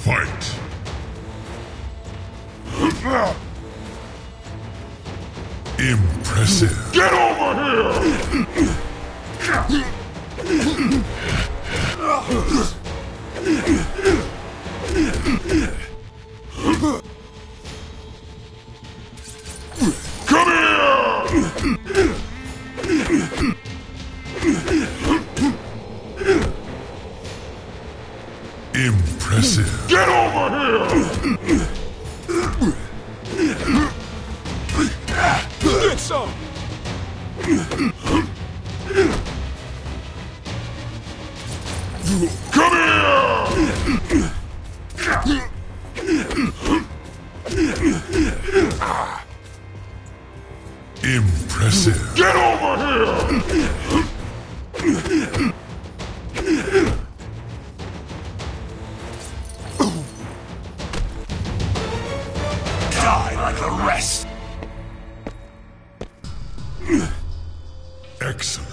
Fight! Impressive. Get over here! Come here! Impressive. Get over here! Get some! Come here! Impressive. Get over here! Die like the rest! Excellent.